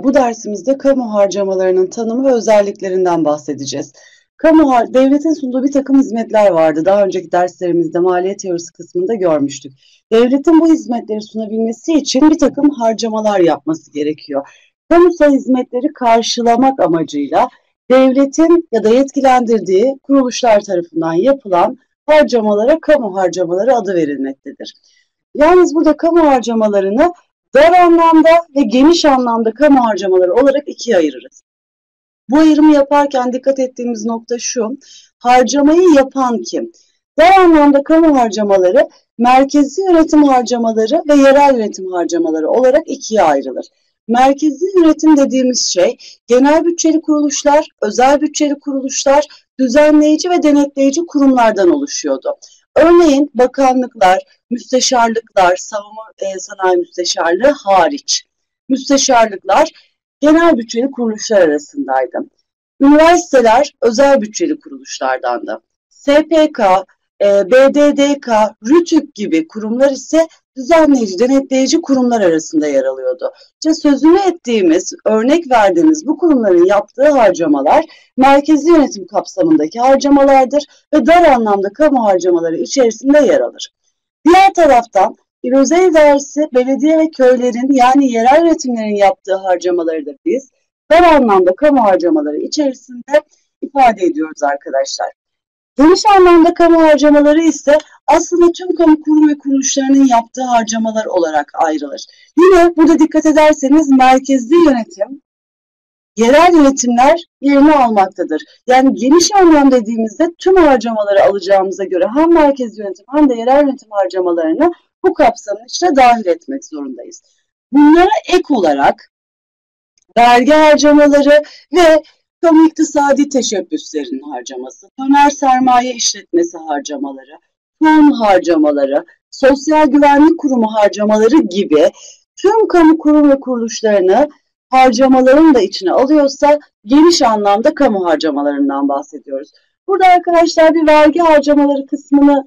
Bu dersimizde kamu harcamalarının tanımı ve özelliklerinden bahsedeceğiz. Devletin sunduğu bir takım hizmetler vardı. Daha önceki derslerimizde maliyet teorisi kısmında görmüştük. Devletin bu hizmetleri sunabilmesi için bir takım harcamalar yapması gerekiyor. Kamusal hizmetleri karşılamak amacıyla devletin ya da yetkilendirdiği kuruluşlar tarafından yapılan harcamalara kamu harcamaları adı verilmektedir. Yalnız burada kamu harcamalarını dar anlamda ve geniş anlamda kamu harcamaları olarak ikiye ayırırız. Bu ayrımı yaparken dikkat ettiğimiz nokta şu: harcamayı yapan kim? Dar anlamda kamu harcamaları merkezi yönetim harcamaları ve yerel yönetim harcamaları olarak ikiye ayrılır. Merkezi yönetim dediğimiz şey genel bütçeli kuruluşlar, özel bütçeli kuruluşlar, düzenleyici ve denetleyici kurumlardan oluşuyordu. Örneğin bakanlıklar, müsteşarlıklar, savunma sanayi müsteşarlığı hariç. Müsteşarlıklar genel bütçeli kuruluşlar arasındaydı. Üniversiteler özel bütçeli kuruluşlardandı. SPK, BDDK, RÜTÜK gibi kurumlar ise düzenleyici, denetleyici kurumlar arasında yer alıyordu. İşte sözünü ettiğimiz, örnek verdiğimiz bu kurumların yaptığı harcamalar merkezi yönetim kapsamındaki harcamalardır ve dar anlamda kamu harcamaları içerisinde yer alır. Diğer taraftan İl Özel İdaresi, belediye ve köylerin yani yerel yönetimlerin yaptığı harcamaları da biz dar anlamda kamu harcamaları içerisinde ifade ediyoruz arkadaşlar. Geniş anlamda kamu harcamaları ise aslında tüm kamu kurum ve kuruluşlarının yaptığı harcamalar olarak ayrılır. Yine burada dikkat ederseniz merkezi yönetim, yerel yönetimler yerini almaktadır. Yani geniş anlam dediğimizde tüm harcamaları alacağımıza göre hem merkezi yönetim hem de yerel yönetim harcamalarını bu kapsamın içine dahil etmek zorundayız. Bunlara ek olarak vergi harcamaları ve kamu iktisadi teşebbüslerinin harcaması, döner sermaye işletmesi harcamaları, fon harcamaları, sosyal güvenlik kurumu harcamaları gibi tüm kamu kurum ve kuruluşlarını harcamaların da içine alıyorsa geniş anlamda kamu harcamalarından bahsediyoruz. Burada arkadaşlar bir vergi harcamaları kısmını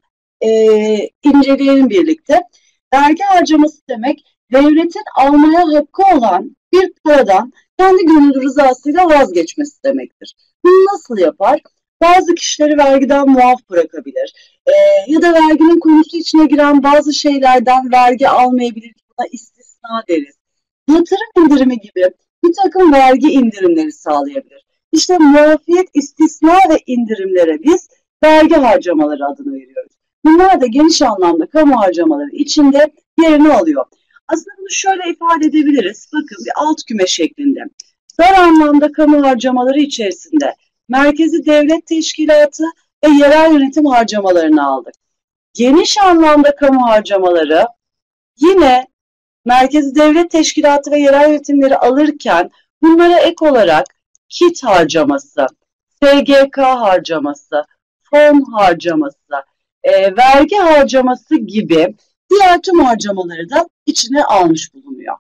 inceleyelim birlikte. Vergi harcaması demek devletin almaya hakkı olan bir paradan kendi gönül rızasıyla vazgeçmesi demektir. Bunu nasıl yapar? Bazı kişileri vergiden muaf bırakabilir. Ya da verginin konusu içine giren bazı şeylerden vergi almayabilir. Buna istisna deriz. Yatırım indirimi gibi bir takım vergi indirimleri sağlayabilir. İşte muafiyet, istisna ve indirimlere biz vergi harcamaları adını veriyoruz. Bunlar da geniş anlamda kamu harcamaları içinde yerini alıyor. Aslında bunu şöyle ifade edebiliriz. Bakın bir alt küme şeklinde. Dar anlamda kamu harcamaları içerisinde merkezi devlet teşkilatı ve yerel yönetim harcamalarını aldık. Geniş anlamda kamu harcamaları yine merkezi devlet teşkilatı ve yerel yönetimleri alırken bunlara ek olarak kit harcaması, SGK harcaması, fon harcaması, vergi harcaması gibi diğer tüm harcamaları da içine almış bulunuyor.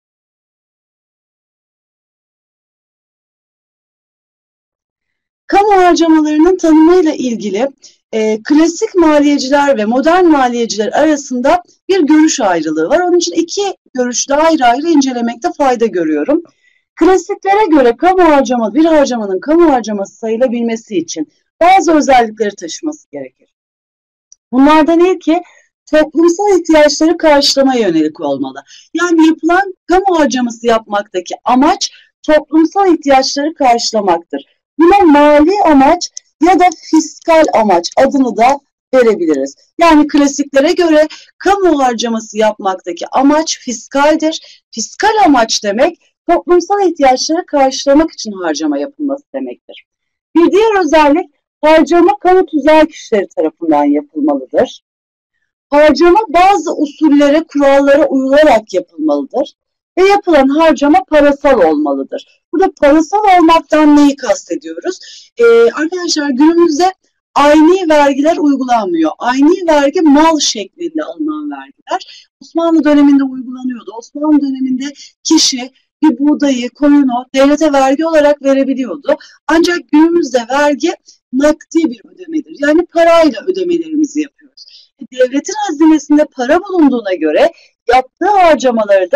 Kamu harcamalarının tanımıyla ilgili klasik maliyeciler ve modern maliyeciler arasında bir görüş ayrılığı var. Onun için iki görüşü de ayrı ayrı incelemekte fayda görüyorum. Klasiklere göre bir harcamanın kamu harcaması sayılabilmesi için bazı özellikleri taşıması gerekir. Bunlardan ilki toplumsal ihtiyaçları karşılamaya yönelik olmalı. Yani yapılan kamu harcaması yapmaktaki amaç toplumsal ihtiyaçları karşılamaktır. Buna mali amaç ya da fiskal amaç adını da verebiliriz. Yani klasiklere göre kamu harcaması yapmaktaki amaç fiskaldir. Fiskal amaç demek toplumsal ihtiyaçları karşılamak için harcama yapılması demektir. Bir diğer özellik harcama kamu tüzel kişileri tarafından yapılmalıdır. Harcama bazı usullere, kurallara uyularak yapılmalıdır ve yapılan harcama parasal olmalıdır. Burada parasal olmaktan neyi kastediyoruz? Arkadaşlar günümüzde ayni vergiler uygulanmıyor. Ayni vergi mal şeklinde alınan vergiler. Osmanlı döneminde uygulanıyordu. Osmanlı döneminde kişi bir buğdayı, koyunu devlete vergi olarak verebiliyordu. Ancak günümüzde vergi nakdi bir ödemedir. Yani parayla ödemelerimizi yapıyoruz. Devletin hazinesinde para bulunduğuna göre yaptığı harcamaları da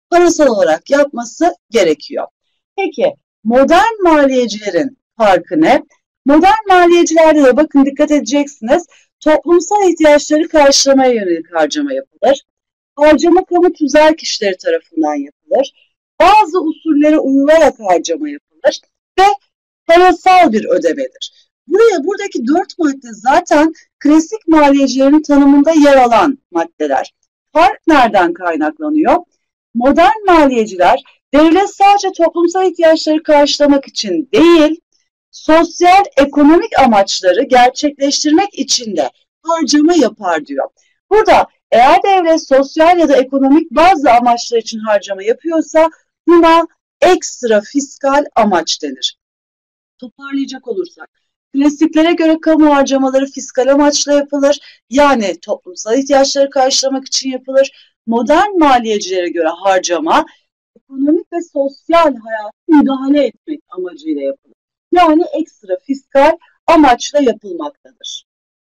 parasal olarak yapması gerekiyor. Peki modern maliyecilerin farkı ne? Modern maliyecilerde de bakın dikkat edeceksiniz. Toplumsal ihtiyaçları karşılamaya yönelik harcama yapılır. Harcama kamu tüzel kişileri tarafından yapılır. Bazı usullere uyularak harcama yapılır ve parasal bir ödemedir. Buradaki 4 madde zaten klasik maliyecilerin tanımında yer alan maddeler. Fark nereden kaynaklanıyor? Modern maliyeciler devlet sadece toplumsal ihtiyaçları karşılamak için değil, sosyal ekonomik amaçları gerçekleştirmek için de harcama yapar diyor. Burada eğer devlet sosyal ya da ekonomik bazı amaçlar için harcama yapıyorsa buna ekstra fiskal amaç denir. Toparlayacak olursak, klasiklere göre kamu harcamaları fiskal amaçla yapılır. Yani toplumsal ihtiyaçları karşılamak için yapılır. Modern maliyecilere göre harcama ekonomik ve sosyal hayata müdahale etmek amacıyla yapılır. Yani ekstra fiskal amaçla yapılmaktadır.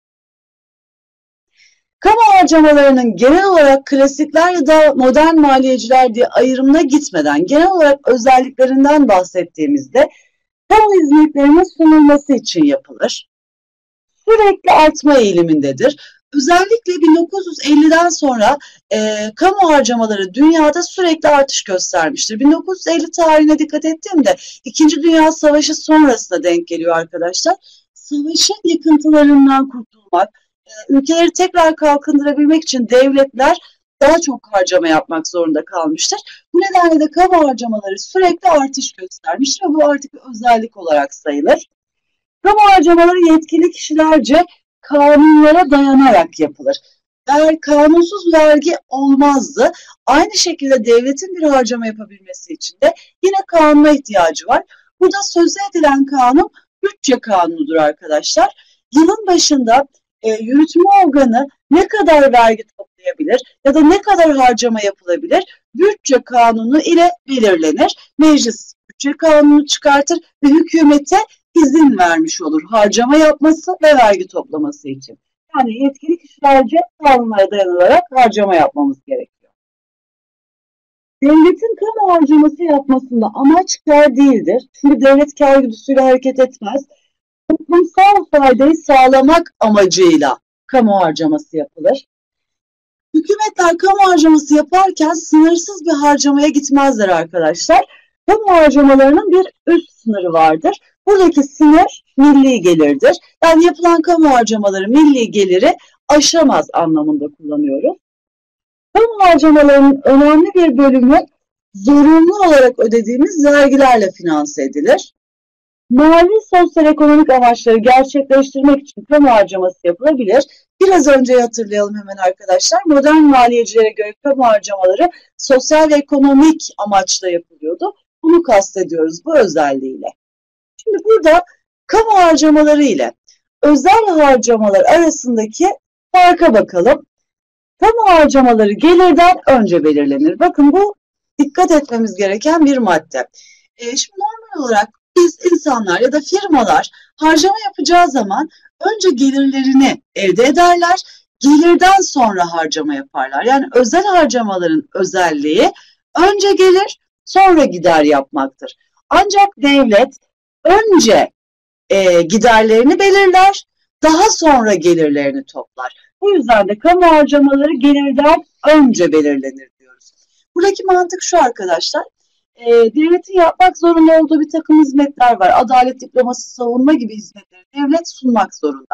Kamu harcamalarının genel olarak klasikler ya da modern maliyeciler diye ayrımına gitmeden genel olarak özelliklerinden bahsettiğimizde kamu hizmetlerinin sunulması için yapılır. Sürekli artma eğilimindedir. Özellikle 1950'den sonra kamu harcamaları dünyada sürekli artış göstermiştir. 1950 tarihine dikkat ettiğimde 2. Dünya Savaşı sonrasına denk geliyor arkadaşlar. Savaşın yıkıntılarından kurtulmak, ülkeleri tekrar kalkındırabilmek için devletler daha çok harcama yapmak zorunda kalmıştır. Bu nedenle de kamu harcamaları sürekli artış göstermiştir ve bu artık bir özellik olarak sayılır. Kamu harcamaları yetkili kişilerce kanunlara dayanarak yapılır. Eğer kanunsuz vergi olmazdı, aynı şekilde devletin bir harcama yapabilmesi için de yine kanuna ihtiyacı var. Burada sözü edilen kanun bütçe kanunudur arkadaşlar. Yılın başında yürütme organı ne kadar vergi toplayabilir ya da ne kadar harcama yapılabilir bütçe kanunu ile belirlenir. Meclis bütçe kanunu çıkartır ve hükümete izin vermiş olur harcama yapması ve vergi toplaması için. Yani yetkili kişilerce kanunlara dayanarak harcama yapmamız gerekiyor. Devletin kamu harcaması yapmasında amaç kar değildir. Çünkü devlet kar güdüsüyle hareket etmez. Toplumsal faydayı sağlamak amacıyla kamu harcaması yapılır. Hükümetler kamu harcaması yaparken sınırsız bir harcamaya gitmezler arkadaşlar. Kamu harcamalarının bir üst sınırı vardır. Buradaki sınır milli gelirdir. Yani yapılan kamu harcamaları milli geliri aşamaz anlamında kullanıyoruz. Kamu harcamalarının önemli bir bölümü zorunlu olarak ödediğimiz vergilerle finanse edilir. Mali sosyal ekonomik amaçları gerçekleştirmek için kamu harcaması yapılabilir. Biraz önce hatırlayalım hemen arkadaşlar. Modern maliyecilere göre kamu harcamaları sosyal ve ekonomik amaçla yapılıyordu. Bunu kastediyoruz bu özelliğiyle. Şimdi burada kamu harcamaları ile özel harcamalar arasındaki farka bakalım. Kamu harcamaları gelirden önce belirlenir. Bakın bu dikkat etmemiz gereken bir madde. Şimdi normal olarak biz insanlar ya da firmalar harcama yapacağı zaman önce gelirlerini elde ederler, gelirden sonra harcama yaparlar. Yani özel harcamaların özelliği önce gelir, sonra gider yapmaktır. Ancak devlet önce giderlerini belirler, daha sonra gelirlerini toplar. Bu yüzden de kamu harcamaları gelirden önce belirlenir diyoruz. Buradaki mantık şu arkadaşlar. Devletin yapmak zorunda olduğu bir takım hizmetler var. Adalet, diploması, savunma gibi hizmetleri devlet sunmak zorunda.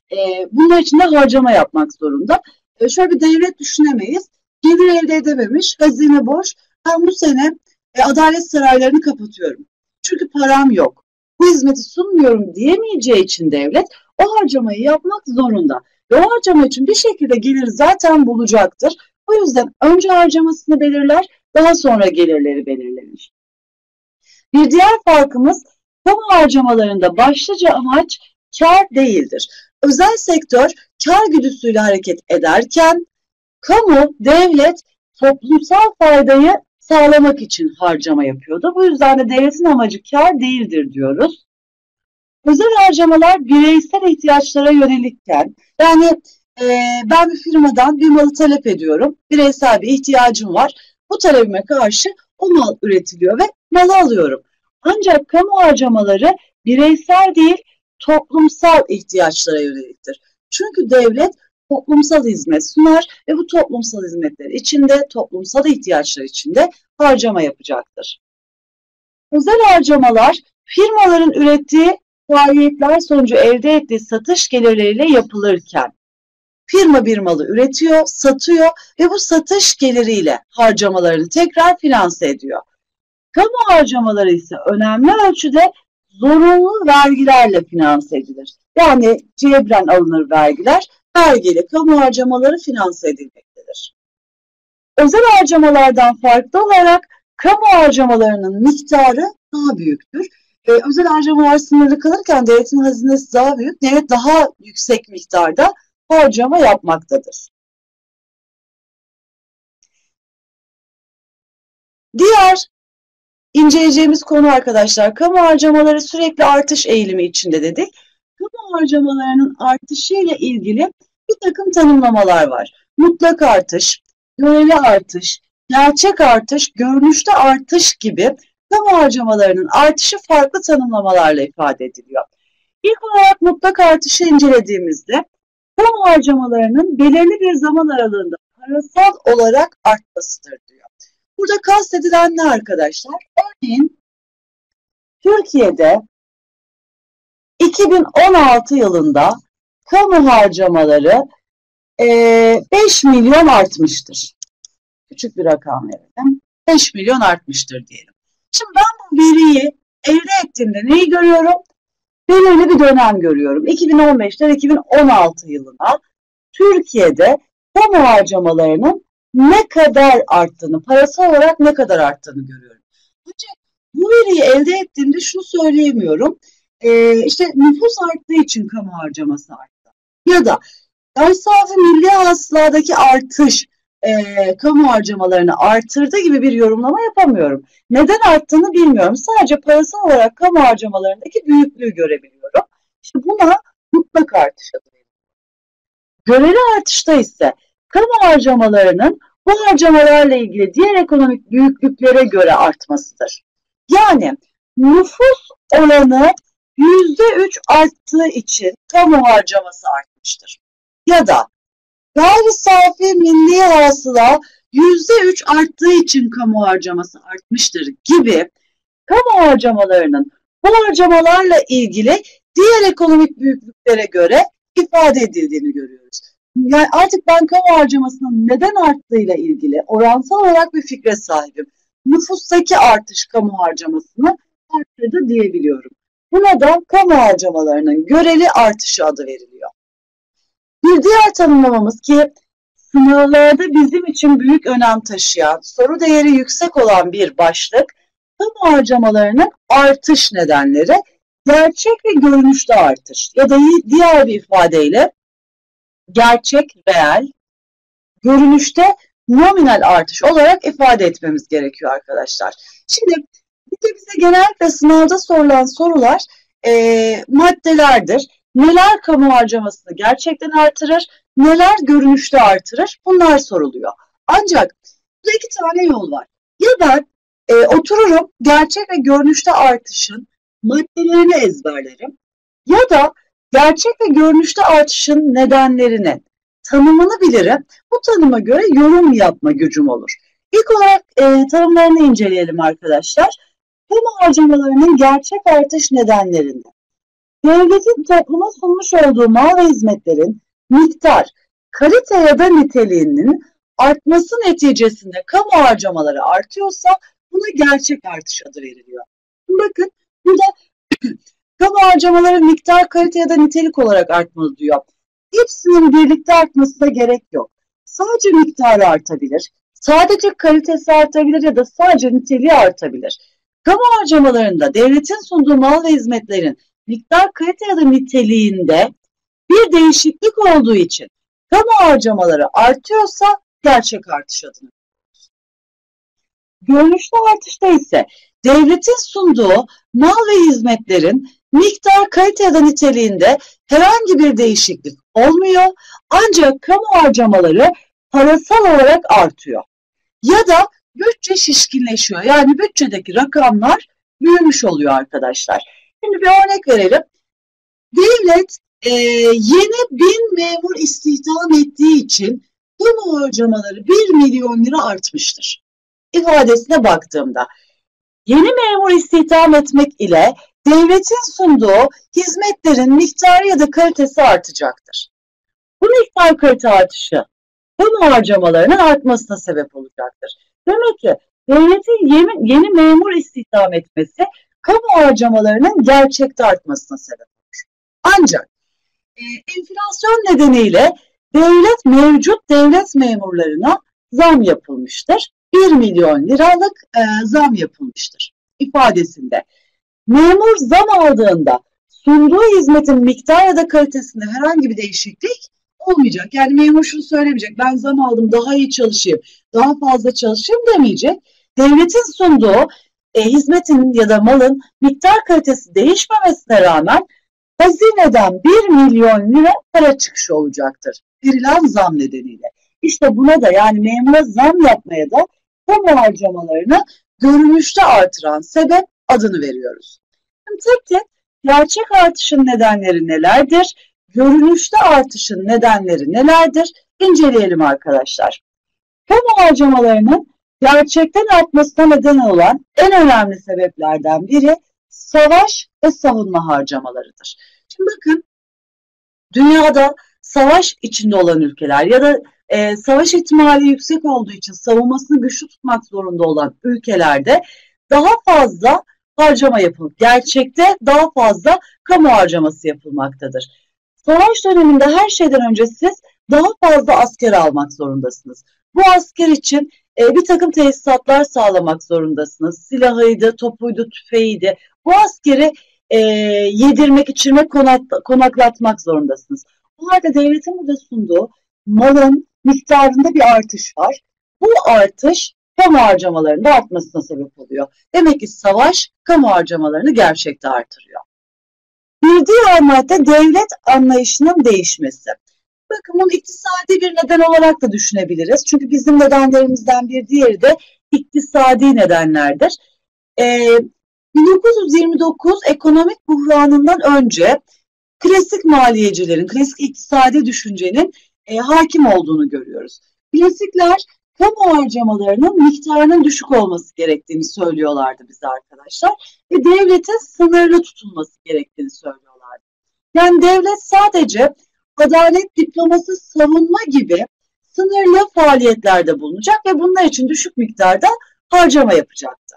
Bunlar için de harcama yapmak zorunda. Şöyle bir devlet düşünemeyiz. Gelir elde edememiş, hazine boş. Ben bu sene adalet saraylarını kapatıyorum. Çünkü param yok. Bu hizmeti sunmuyorum diyemeyeceği için devlet o harcamayı yapmak zorunda. Ve o harcama için bir şekilde gelir zaten bulacaktır. O yüzden önce harcamasını belirler, daha sonra gelirleri belirlenir. Bir diğer farkımız kamu harcamalarında başlıca amaç kar değildir. Özel sektör kar güdüsüyle hareket ederken kamu, devlet toplumsal faydayı sağlamak için harcama yapıyordu. Bu yüzden de devletin amacı kar değildir diyoruz. Özel harcamalar bireysel ihtiyaçlara yönelikken, yani ben bir firmadan bir malı talep ediyorum, bireysel bir ihtiyacım var. Bu talebime karşı o mal üretiliyor ve malı alıyorum. Ancak kamu harcamaları bireysel değil, toplumsal ihtiyaçlara yöneliktir. Çünkü devlet toplumsal hizmet sunar ve bu toplumsal hizmetler içinde, toplumsal ihtiyaçlar içinde harcama yapacaktır. Özel harcamalar firmaların ürettiği faaliyetler sonucu elde ettiği satış gelirleriyle yapılırken firma bir malı üretiyor, satıyor ve bu satış geliriyle harcamalarını tekrar finanse ediyor. Kamu harcamaları ise önemli ölçüde zorunlu vergilerle finanse edilir. Yani cebren alınır vergiler, vergiyle kamu harcamaları finanse edilmektedir. Özel harcamalardan farklı olarak kamu harcamalarının miktarı daha büyüktür. Özel harcamalar sınırlı kalırken devletin hazinesi daha büyük, devlet daha yüksek miktarda harcama yapmaktadır. Diğer inceleyeceğimiz konu arkadaşlar, kamu harcamaları sürekli artış eğilimi içinde dedik. Kamu harcamalarının artışıyla ilgili bir takım tanımlamalar var. Mutlak artış, göreli artış, gerçek artış, görünüşte artış gibi kamu harcamalarının artışı farklı tanımlamalarla ifade ediliyor. İlk olarak mutlak artışı incelediğimizde kamu harcamalarının belirli bir zaman aralığında parasal olarak artmasıdır diyor. Burada kastedilen ne arkadaşlar? Örneğin Türkiye'de 2016 yılında kamu harcamaları 5 milyon artmıştır. Küçük bir rakam verelim. 5 milyon artmıştır diyelim. Şimdi ben bu veriyi elde ettiğimde neyi görüyorum? Belirli bir dönem görüyorum. 2015'ten 2016 yılına Türkiye'de kamu harcamalarının ne kadar arttığını, parasal olarak ne kadar arttığını görüyorum. Ancak bu veriyi elde ettiğimde şunu söyleyemiyorum. İşte nüfus arttığı için kamu harcaması arttı. Ya da gayri safi milli hasıladaki artış kamu harcamalarını artırdı gibi bir yorumlama yapamıyorum. Neden arttığını bilmiyorum. Sadece parasal olarak kamu harcamalarındaki büyüklüğü görebiliyorum. İşte buna mutlak artış adı veriliyor. Göreli artışta ise kamu harcamalarının bu harcamalarla ilgili diğer ekonomik büyüklüklere göre artmasıdır. Yani nüfus oranı %3 arttığı için kamu harcaması artmıştır. Ya da gayri safi milli hasıla %3 arttığı için kamu harcaması artmıştır gibi kamu harcamalarının bu harcamalarla ilgili diğer ekonomik büyüklüklere göre ifade edildiğini görüyoruz. Yani artık ben kamu harcamasının neden arttığıyla ilgili oransal olarak bir fikre sahibim. Nüfustaki artış kamu harcamasını arttırdı diyebiliyorum. Buna da kamu harcamalarının göreli artışı adı veriliyor. Bir diğer tanımlamamız ki sınavlarda bizim için büyük önem taşıyan, soru değeri yüksek olan bir başlık, kamu harcamalarının artış nedenleri, gerçek ve görünüşte artış ya da diğer bir ifadeyle gerçek, reel, görünüşte nominal artış olarak ifade etmemiz gerekiyor arkadaşlar. Şimdi bize genellikle sınavda sorulan sorular maddelerdir. Neler kamu harcamasını gerçekten artırır, neler görünüşte artırır bunlar soruluyor. Ancak burada iki tane yol var. Ya ben otururum gerçek ve görünüşte artışın maddelerini ezberlerim ya da gerçek ve görünüşte artışın nedenlerini, tanımını bilirim. Bu tanıma göre yorum yapma gücüm olur. İlk olarak tanımlarını inceleyelim arkadaşlar. Kamu harcamalarının gerçek artış nedenlerinde devletin topluma sunmuş olduğu mal ve hizmetlerin miktar, kalite ya da niteliğinin artması neticesinde kamu harcamaları artıyorsa buna gerçek artış adı veriliyor. Bakın burada kamu harcamaları miktar, kalite ya da nitelik olarak artmalı diyor. Hepsinin birlikte artmasına gerek yok. Sadece miktarı artabilir, sadece kalitesi artabilir ya da sadece niteliği artabilir. Kamu harcamalarında devletin sunduğu mal ve hizmetlerin miktar, kalite ya da niteliğinde bir değişiklik olduğu için kamu harcamaları artıyorsa gerçek artış adını veriyoruz. Görünüşte artışta ise devletin sunduğu mal ve hizmetlerin miktar, kalite ya da niteliğinde herhangi bir değişiklik olmuyor ancak kamu harcamaları parasal olarak artıyor. Ya da bütçe şişkinleşiyor. Yani bütçedeki rakamlar büyümüş oluyor arkadaşlar. Şimdi bir örnek verelim. Devlet yeni 1000 memur istihdam ettiği için kamu harcamaları 1 milyon lira artmıştır. İfadesine baktığımda yeni memur istihdam etmek ile devletin sunduğu hizmetlerin miktarı ya da kalitesi artacaktır. Bu miktar kalite artışı kamu harcamalarının artmasına sebep olacaktır. Demek ki devletin yeni memur istihdam etmesi kamu harcamalarının gerçekte artmasına sebep olur. Ancak enflasyon nedeniyle mevcut devlet memurlarına zam yapılmıştır. 1 milyon liralık zam yapılmıştır ifadesinde. Memur zam aldığında sunduğu hizmetin miktar ya da kalitesinde herhangi bir değişiklik olmayacak. Yani memur şunu söylemeyecek, ben zam aldım daha iyi çalışayım, daha fazla çalışayım demeyecek. Devletin sunduğu hizmetin ya da malın miktar kalitesi değişmemesine rağmen hazineden 1 milyon lira para çıkışı olacaktır verilen zam nedeniyle. İşte buna da yani memura zam yapmaya da kamu harcamalarını görünüşte artıran sebep adını veriyoruz. Şimdi tek tek gerçek artışın nedenleri nelerdir? Görünüşte artışın nedenleri nelerdir? İnceleyelim arkadaşlar. Kamu harcamalarının gerçekten artmasına neden olan en önemli sebeplerden biri savaş ve savunma harcamalarıdır. Şimdi bakın, dünyada savaş içinde olan ülkeler ya da savaş ihtimali yüksek olduğu için savunmasını güçlü tutmak zorunda olan ülkelerde daha fazla harcama yapılıp gerçekte daha fazla kamu harcaması yapılmaktadır. Savaş döneminde her şeyden önce siz daha fazla asker almak zorundasınız. Bu asker için bir takım tesisatlar sağlamak zorundasınız. Silahıydı, topuydu, tüfeğiydi. Bu askeri yedirmek, içirmek, konaklatmak zorundasınız. Bu halde devletin burada sunduğu malın miktarında bir artış var. Bu artış kamu harcamalarında artmasına sebep oluyor. Demek ki savaş kamu harcamalarını gerçekte artırıyor. Bir diğer madde devlet anlayışının değişmesi. Bakın bunu iktisadi bir neden olarak da düşünebiliriz. Çünkü bizim nedenlerimizden bir diğeri de iktisadi nedenlerdir. 1929 ekonomik buhranından önce klasik maliyecilerin, klasik iktisadi düşüncenin hakim olduğunu görüyoruz. Klasikler kamu harcamalarının miktarının düşük olması gerektiğini söylüyorlardı bize arkadaşlar. Ve devletin sınırlı tutulması gerektiğini söylüyorlardı. Yani devlet sadece adalet, diplomasi, savunma gibi sınırlı faaliyetlerde bulunacak ve bunlar için düşük miktarda harcama yapacaktı.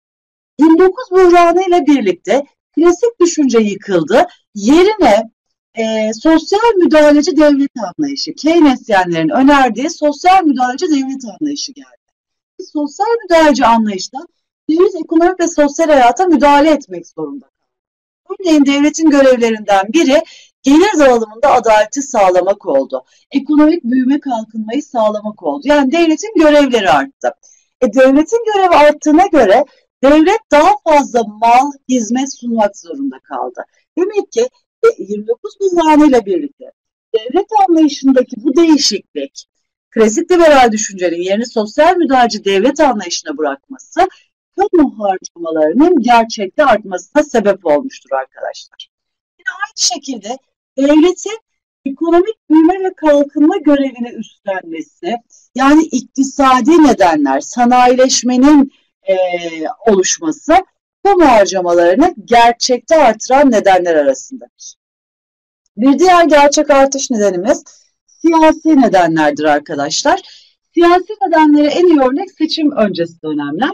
29 buhranı ile birlikte klasik düşünce yıkıldı. Yerine sosyal müdahaleci devlet anlayışı, Keynesyenlerin önerdiği sosyal müdahaleci devlet anlayışı geldi. Sosyal müdahaleci anlayışta devlet ekonomik ve sosyal hayata müdahale etmek zorunda kaldı. Örneğin devletin görevlerinden biri gelir dağılımında adaleti sağlamak oldu. Ekonomik büyüme, kalkınmayı sağlamak oldu. Yani devletin görevleri arttı. Devletin görevi arttığına göre devlet daha fazla mal, hizmet sunmak zorunda kaldı. Demek ki 29 buhranı ile birlikte devlet anlayışındaki bu değişiklik, klasik liberal düşüncenin yerini sosyal müdahaleci devlet anlayışına bırakması, kamu harcamalarının gerçekte artmasına sebep olmuştur arkadaşlar. Yine aynı şekilde devletin ekonomik büyüme ve kalkınma görevini üstlenmesi, yani iktisadi nedenler, sanayileşmenin oluşması, kamu harcamalarını gerçekte artıran nedenler arasındadır. Bir diğer gerçek artış nedenimiz siyasi nedenlerdir arkadaşlar. Siyasi nedenlere en iyi örnek seçim öncesi dönemler.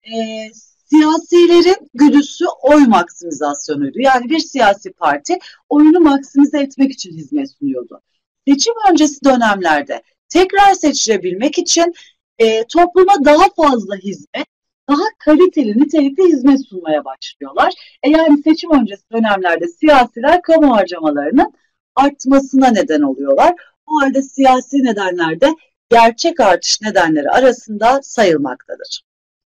Siyasilerin güdüsü oy maksimizasyonuydu. Yani bir siyasi parti oyunu maksimize etmek için hizmet sunuyordu. Seçim öncesi dönemlerde tekrar seçilebilmek için topluma daha fazla hizmet, daha kaliteli, nitelikli hizmet sunmaya başlıyorlar. Yani seçim öncesi dönemlerde siyasiler kamu harcamalarının artmasına neden oluyorlar. O halde siyasi nedenler de gerçek artış nedenleri arasında sayılmaktadır.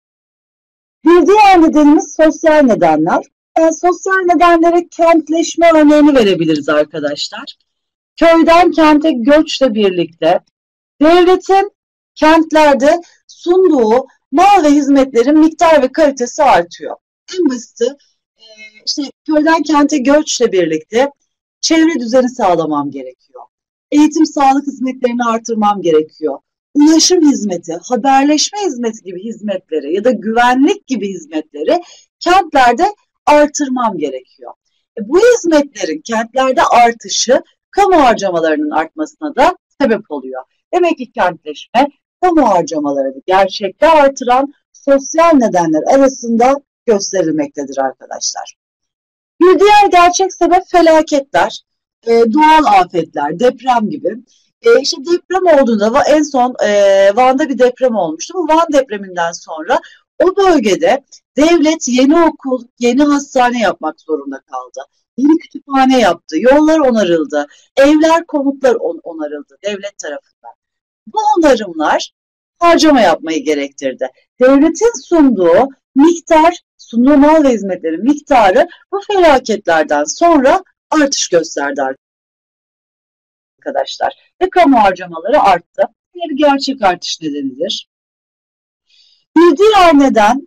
Bir diğer nedenimiz sosyal nedenler. Sosyal nedenlere kentleşme örneğini verebiliriz arkadaşlar. Köyden kente göçle birlikte devletin kentlerde sunduğu mal ve hizmetlerin miktar ve kalitesi artıyor. En basiti işte köyden kente göçle birlikte çevre düzeni sağlamam gerekiyor. Eğitim, sağlık hizmetlerini artırmam gerekiyor. Ulaşım hizmeti, haberleşme hizmeti gibi hizmetleri ya da güvenlik gibi hizmetleri kentlerde artırmam gerekiyor. Bu hizmetlerin kentlerde artışı kamu harcamalarının artmasına da sebep oluyor. Demek ki kentleşme kamu harcamalarını gerçekte artıran sosyal nedenler arasında gösterilmektedir arkadaşlar. Bir diğer gerçek sebep felaketler, doğal afetler, deprem gibi. İşte deprem olduğunda en son Van'da bir deprem olmuştu. Bu Van depreminden sonra o bölgede devlet yeni okul, yeni hastane yapmak zorunda kaldı. Yeni kütüphane yaptı, yollar onarıldı, evler, konutlar onarıldı devlet tarafından. Bu onarımlar harcama yapmayı gerektirdi. Devletin sunduğu mal ve hizmetlerin miktarı bu felaketlerden sonra artış gösterdi arkadaşlar. Ve kamu harcamaları arttı. Bir gerçek artış nedenidir. Bir diğer neden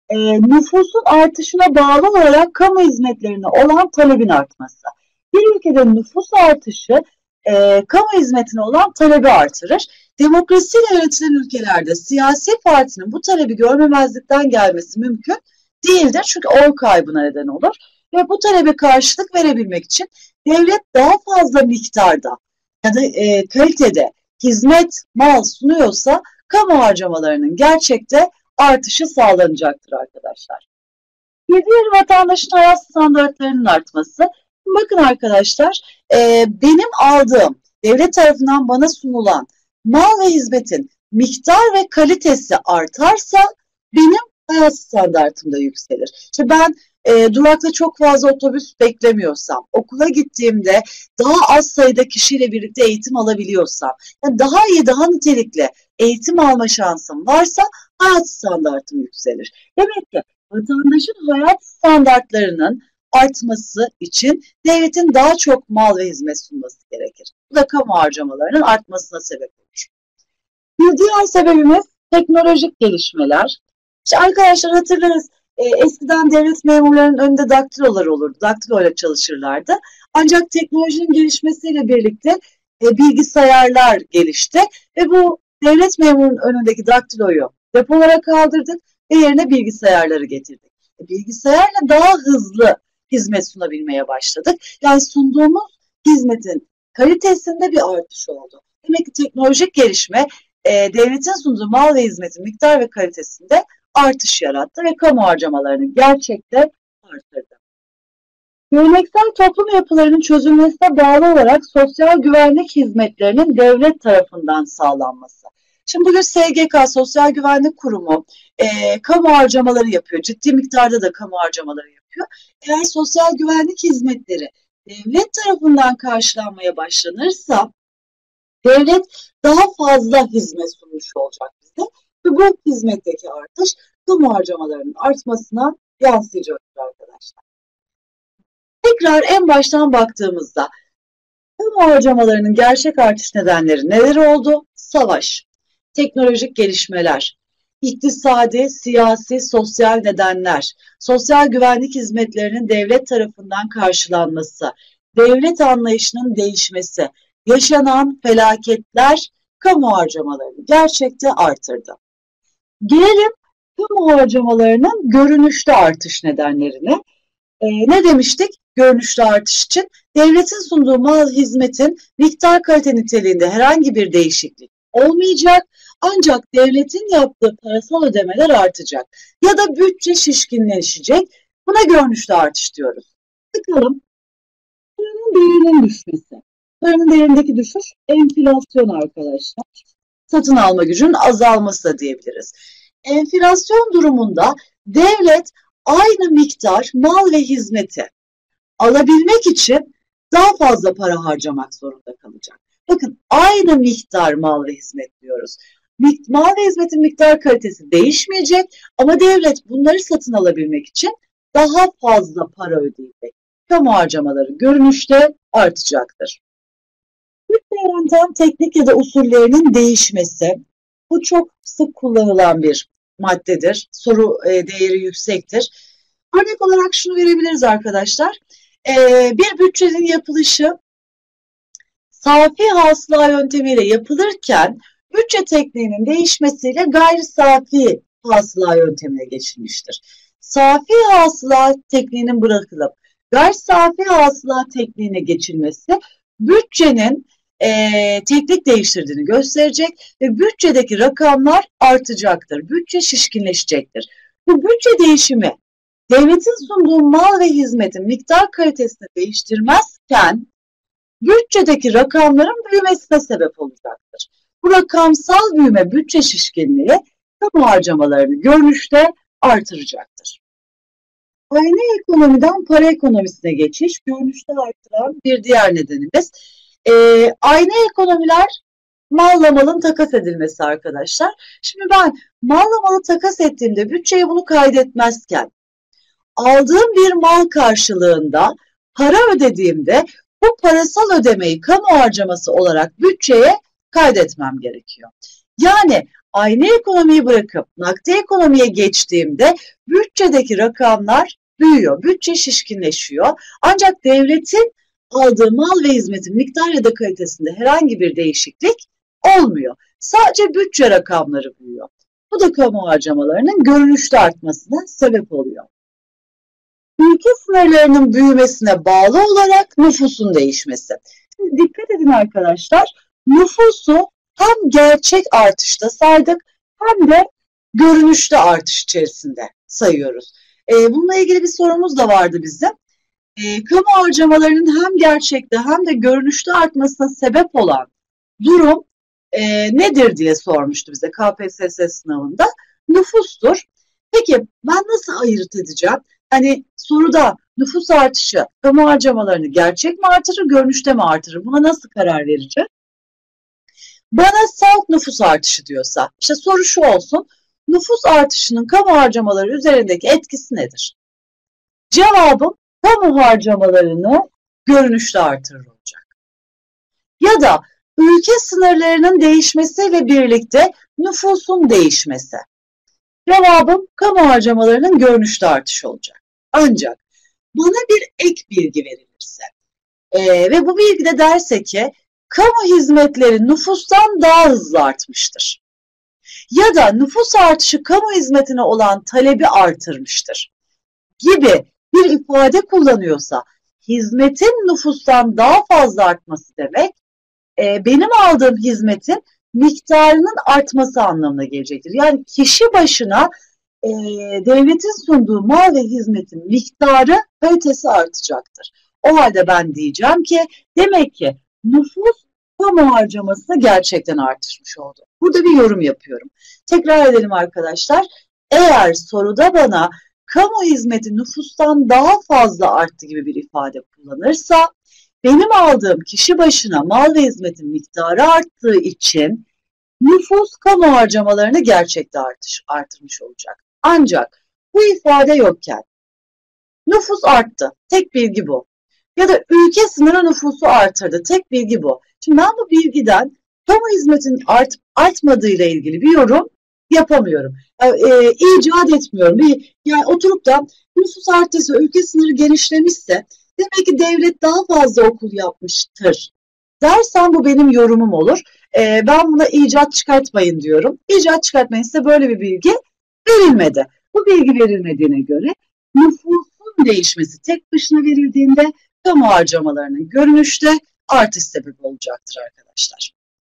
nüfusun artışına bağlı olarak kamu hizmetlerine olan talebin artması. Bir ülkede nüfus artışı kamu hizmetine olan talebi artırır. Demokrasiyle yönetilen ülkelerde siyasi partinin bu talebi görmemezlikten gelmesi mümkün değildir. Çünkü oy kaybına neden olur. Ve bu talebe karşılık verebilmek için devlet daha fazla miktarda ya da kalitede hizmet, mal sunuyorsa kamu harcamalarının gerçekte artışı sağlanacaktır arkadaşlar. Bir diğer vatandaşın hayat standartlarının artması. Bakın arkadaşlar, benim aldığım, devlet tarafından bana sunulan mal ve hizmetin miktar ve kalitesi artarsa benim hayat standartım da yükselir. İşte ben durakta çok fazla otobüs beklemiyorsam, okula gittiğimde daha az sayıda kişiyle birlikte eğitim alabiliyorsam, yani daha iyi, daha nitelikli eğitim alma şansım varsa hayat standartım yükselir. Demek ki vatandaşın hayat standartlarının artması için devletin daha çok mal ve hizmet sunması gerekir. Bu da kamu harcamalarının artmasına sebep olur. Bir diğer sebebimiz teknolojik gelişmeler. İşte arkadaşlar hatırlarız, eskiden devlet memurlarının önünde daktilolar olurdu. Daktiloyla çalışırlardı. Ancak teknolojinin gelişmesiyle birlikte bilgisayarlar gelişti ve bu devlet memurunun önündeki daktiloyu depolara kaldırdık ve yerine bilgisayarları getirdik. Bilgisayarla daha hızlı hizmet sunabilmeye başladık. Yani sunduğumuz hizmetin kalitesinde bir artış oldu. Demek ki teknolojik gelişme devletin sunduğu mal ve hizmetin miktar ve kalitesinde artış yarattı ve kamu harcamalarını gerçekte artırdı. Geleneksel toplum yapılarının çözülmesine bağlı olarak sosyal güvenlik hizmetlerinin devlet tarafından sağlanması. Şimdi bugün SGK, Sosyal Güvenlik Kurumu, kamu harcamaları yapıyor. Ciddi miktarda da kamu harcamaları yapıyor. Eğer sosyal güvenlik hizmetleri devlet tarafından karşılanmaya başlanırsa devlet daha fazla hizmet sunmuş olacak bize. Ve bu hizmetteki artış kamu harcamalarının artmasına yansıyacaktır arkadaşlar. Tekrar en baştan baktığımızda kamu harcamalarının gerçek artış nedenleri neler oldu? Savaş, teknolojik gelişmeler, iktisadi, siyasi, sosyal nedenler, sosyal güvenlik hizmetlerinin devlet tarafından karşılanması, devlet anlayışının değişmesi, yaşanan felaketler kamu harcamalarını gerçekte artırdı. Gelelim kamu harcamalarının görünüşte artış nedenlerine. Ne demiştik? Görünüşte artış için devletin sunduğu mal hizmetin miktar kalite niteliğinde herhangi bir değişiklik olmayacak. Ancak devletin yaptığı parasal ödemeler artacak. Ya da bütçe şişkinleşecek. Buna görünüşte artış diyoruz. Bakalım. Paranın değerinin düşmesi. Paranın değerindeki düşüş enflasyon arkadaşlar. Satın alma gücünün azalması da diyebiliriz. Enflasyon durumunda devlet aynı miktar mal ve hizmeti alabilmek için daha fazla para harcamak zorunda kalacak. Bakın aynı miktar mal ve hizmet diyoruz. Mal ve hizmetin miktar kalitesi değişmeyecek ama devlet bunları satın alabilmek için daha fazla para ödeyecek. Kamu harcamaları görünüşte artacaktır. Bütçe yöntem teknik ya da usullerinin değişmesi. Bu çok sık kullanılan bir maddedir. Soru değeri yüksektir. Örnek olarak şunu verebiliriz arkadaşlar. Bir bütçenin yapılışı safi hasıla yöntemiyle yapılırken bütçe tekniğinin değişmesiyle gayri safi hasıla yöntemine geçilmiştir. Safi hasıla tekniğinin bırakılıp gayri safi hasıla tekniğine geçilmesi bütçenin teknik değiştirdiğini gösterecek ve bütçedeki rakamlar artacaktır. Bütçe şişkinleşecektir. Bu bütçe değişimi devletin sunduğu mal ve hizmetin miktar kalitesini değiştirmezken bütçedeki rakamların büyümesine sebep olacaktır. Bu rakamsal büyüme bütçe şişkinliği kamu harcamalarını görünüşte artıracaktır. Ayna ekonomiden para ekonomisine geçiş görünüşte artıran bir diğer nedenimiz. Ayna ekonomiler malla malın takas edilmesi arkadaşlar. Şimdi ben malla malı takas ettiğimde bütçeye bunu kaydetmezken aldığım bir mal karşılığında para ödediğimde bu parasal ödemeyi kamu harcaması olarak bütçeye kaydetmem gerekiyor. Yani ayna ekonomiyi bırakıp nakdi ekonomiye geçtiğimde bütçedeki rakamlar büyüyor, bütçe şişkinleşiyor. Ancak devletin aldığı mal ve hizmetin miktar ya da kalitesinde herhangi bir değişiklik olmuyor. Sadece bütçe rakamları büyüyor. Bu da kamu harcamalarının görünüşte artmasına sebep oluyor. Ülke sınırlarının büyümesine bağlı olarak nüfusun değişmesi. Şimdi dikkat edin arkadaşlar, nüfusu hem gerçek artışta saydık hem de görünüşte artış içerisinde sayıyoruz. Bununla ilgili bir sorumuz da vardı bizim. Kamu harcamalarının hem gerçekte hem de görünüşte artmasına sebep olan durum nedir diye sormuştu bize KPSS sınavında. Nüfustur. Peki ben nasıl ayırt edeceğim? Hani soruda nüfus artışı kamu harcamalarını gerçek mi artırır, görünüşte mi artırır? Buna nasıl karar vereceğim? Bana salt nüfus artışı diyorsa, işte soru şu olsun, nüfus artışının kamu harcamaları üzerindeki etkisi nedir? Cevabım kamu harcamalarını görünüşte artırır olacak. Ya da ülke sınırlarının değişmesiyle birlikte nüfusun değişmesi. Cevabım kamu harcamalarının görünüşte artışı olacak. Ancak bana bir ek bilgi verilirse ve bu bilgide derse ki kamu hizmetleri nüfustan daha hızlı artmıştır. Ya da nüfus artışı kamu hizmetine olan talebi artırmıştır gibi bir ifade kullanıyorsa hizmetin nüfustan daha fazla artması demek benim aldığım hizmetin miktarının artması anlamına gelecektir. Yani kişi başına devletin sunduğu mal ve hizmetin miktarı, kalitesi artacaktır. O halde ben diyeceğim ki demek ki nüfus kamu harcamasını gerçekten artırmış oldu. Burada bir yorum yapıyorum. Tekrar edelim arkadaşlar. Eğer soruda bana kamu hizmeti nüfustan daha fazla arttı gibi bir ifade kullanırsa benim aldığım kişi başına mal ve hizmetin miktarı arttığı için nüfus kamu harcamalarını gerçekten artırmış olacak. Ancak bu ifade yokken nüfus arttı. Tek bilgi bu. Ya da ülke sınırı nüfusu artırdı. Tek bilgi bu. Şimdi ben bu bilgiden kamu hizmetinin artmadığıyla ilgili bir yorum yapamıyorum. İcat etmiyorum. Yani oturup da nüfus arttıysa, ülke sınırı genişlemişse demek ki devlet daha fazla okul yapmıştır dersen bu benim yorumum olur. Ben buna icat çıkartmayın diyorum. İcat çıkartmayın, size böyle bir bilgi verilmedi. Bu bilgi verilmediğine göre nüfusun değişmesi tek başına verildiğinde kamu harcamalarının görünüşte artış sebebi olacaktır arkadaşlar.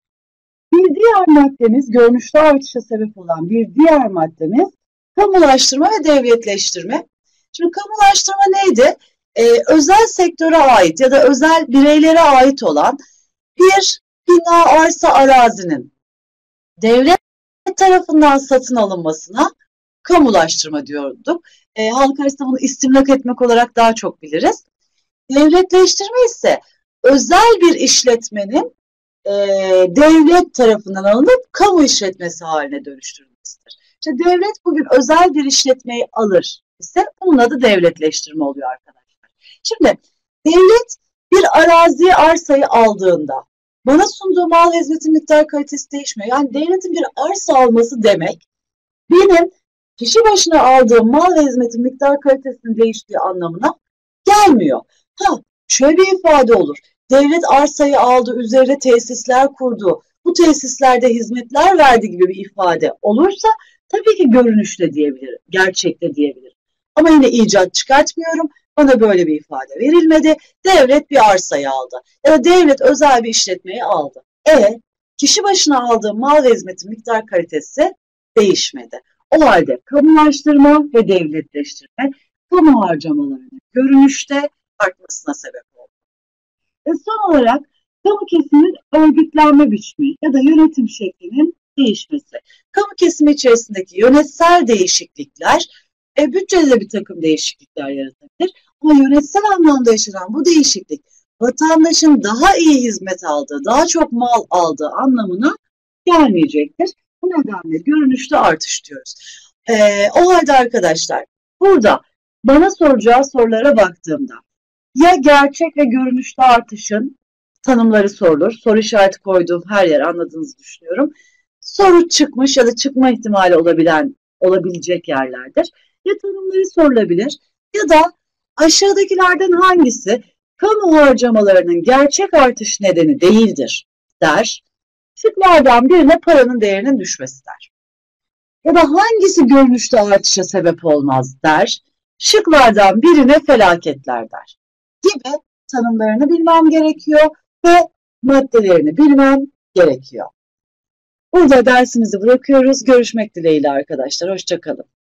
Bir diğer maddemiz, görünüşte artışa sebep olan bir diğer maddemiz kamulaştırma ve devletleştirme. Şimdi kamulaştırma neydi? Özel sektöre ait ya da özel bireylere ait olan bir bina, arsa, arazinin devlet tarafından satın alınmasına kamulaştırma diyorduk. Halk arasında bunu istimlak etmek olarak daha çok biliriz. Devletleştirme ise özel bir işletmenin devlet tarafından alınıp kamu işletmesi haline dönüştürülmesidir. İşte devlet bugün özel bir işletmeyi alır ise bunun adı devletleştirme oluyor arkadaşlar. Şimdi devlet bir araziyi, arsayı aldığında bana sunduğu mal hizmetin miktar kalitesi değişmiyor. Yani devletin bir arsa alması demek benim kişi başına aldığım mal ve hizmetin miktar kalitesinin değiştiği anlamına gelmiyor. Ha, şöyle bir ifade olur. Devlet arsayı aldı, üzerine tesisler kurdu, bu tesislerde hizmetler verdi gibi bir ifade olursa tabii ki görünüşte diyebilirim, gerçekte diyebilirim. Ama yine icat çıkartmıyorum. Bana böyle bir ifade verilmedi. Devlet bir arsayı aldı. Ya da devlet özel bir işletmeyi aldı. Kişi başına aldığı mal ve hizmetin miktar kalitesi değişmedi. O halde kamulaştırma ve devletleştirme kamu harcamalarının görünüşte artmasına sebep oldu. Son olarak kamu kesiminin örgütlenme biçimi ya da yönetim şeklinin değişmesi. Kamu kesimi içerisindeki yönetsel değişiklikler bütçede bir takım değişiklikler yaratabilir. Ama yönetsel anlamda yaşanan bu değişiklik vatandaşın daha iyi hizmet aldığı, daha çok mal aldığı anlamına gelmeyecektir. Bu nedenle görünüşte artış diyoruz. O halde arkadaşlar burada bana soracağı sorulara baktığımda ya gerçek ve görünüşte artışın tanımları sorulur. Soru işareti koyduğum her yer anladığınızı düşünüyorum. Soru çıkmış ya da çıkma ihtimali olabilecek yerlerdir. Ya tanımları sorulabilir ya da aşağıdakilerden hangisi kamu harcamalarının gerçek artış nedeni değildir der. Şıklardan birine paranın değerinin düşmesi der. Ya da hangisi görünüşte artışa sebep olmaz der. Şıklardan birine felaketler der. Gibi tanımlarını bilmem gerekiyor ve maddelerini bilmem gerekiyor. Burada dersimizi bırakıyoruz. Görüşmek dileğiyle arkadaşlar. Hoşça kalın.